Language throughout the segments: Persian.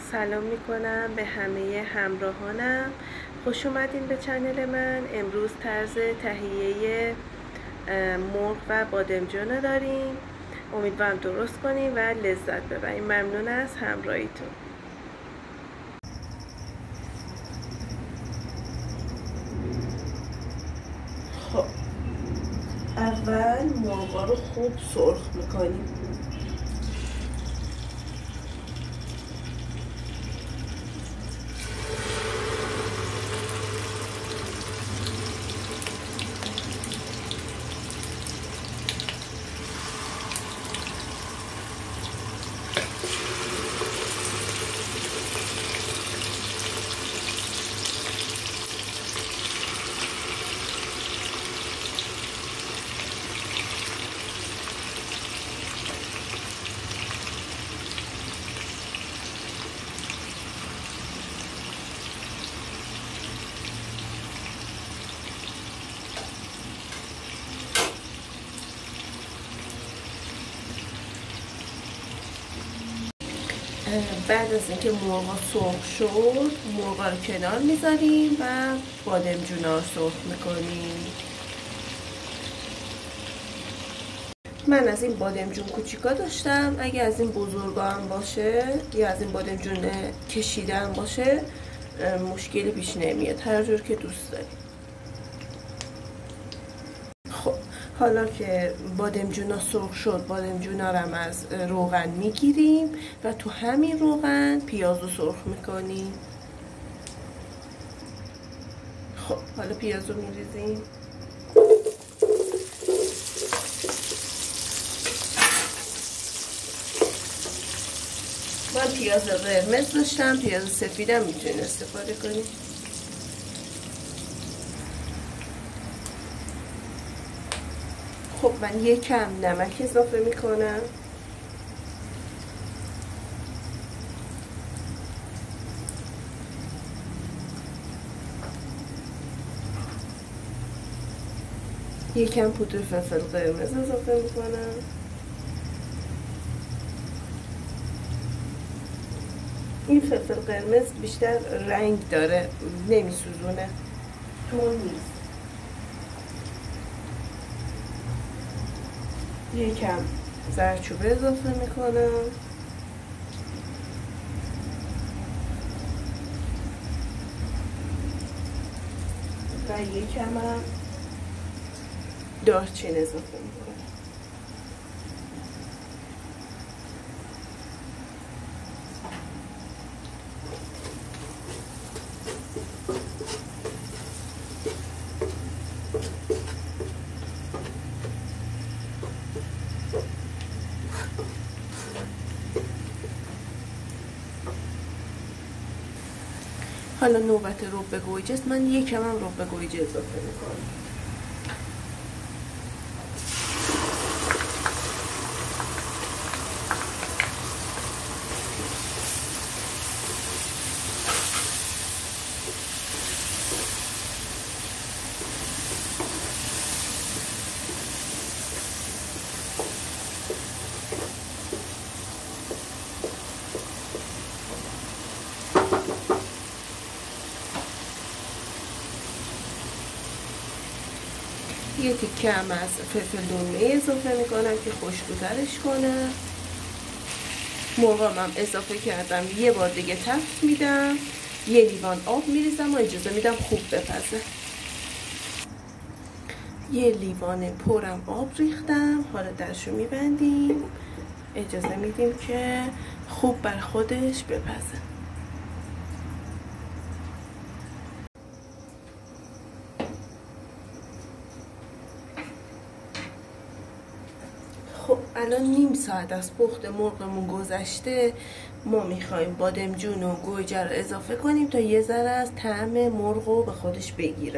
سلام میکنم به همه همراهانم. خوش اومدین به چنل من. امروز طرز تهیه مرغ و بادمجان رو داریم. امیدوارم درست کنیم و لذت ببریم. ممنون از همراهیتون. خب اول مرغا رو خوب سرخ میکنیم. بعد از اینکه مرغا سرخ شد، مرغا رو کنار میذاریم و بادمجونا رو سرخ میکنیم. من از این بادمجون کوچیکا داشتم. اگه از این بزرگا هم باشه یا از این بادمجون کشیده هم باشه مشکلی پیش نمیاد، هر جور که دوست داریم. خب حالا که بادمجونا سرخ شد، بادمجونا رو هم از روغن میگیریم و تو همین روغن پیاز رو سرخ میکنیم. خب حالا پیاز رو میریزیم. من پیاز قرمز داشتم، پیاز سفیدم میتونید استفاده کنید. خب من یکم نمک اضافه میکنم. یکم پودر فلفل قرمز اضافه میکنم. این فلفل قرمز بیشتر رنگ داره، نمیسوزونه، تون نیست. یکم زردچوبه اضافه میکنم. و یکم هم دارچین اضافه میکنم. حالا نوبت رب گوجه است. من یکم هم رب گوجه اضافه میکنم. یه تیکه هم از فلفل دلمه اضافه میکنم که خوشبوترش کنه. مرغام هم اضافه کردم. یه بار دیگه تفت میدم. یه لیوان آب میریزم و اجازه میدم خوب بپزه. یه لیوان پرم آب ریختم. حالا درشو میبندیم، اجازه میدیم که خوب بر خودش بپزه. خب الان نیم ساعت از پخت مرغمون گذشته. ما میخوایم بادمجون و گوجه رو اضافه کنیم تا یه ذره از طعم مرغ رو به خودش بگیره.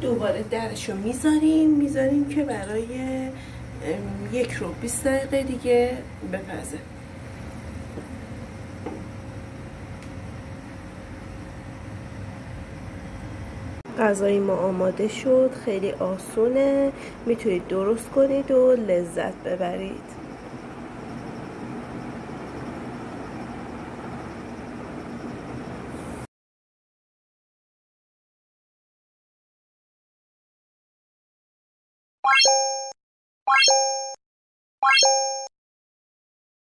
دوباره درشو میذاریم که برای 1 رو 20 دقیقه دیگه بپزه. غذای ما آماده شد. خیلی آسونه، میتونید درست کنید و لذت ببرید.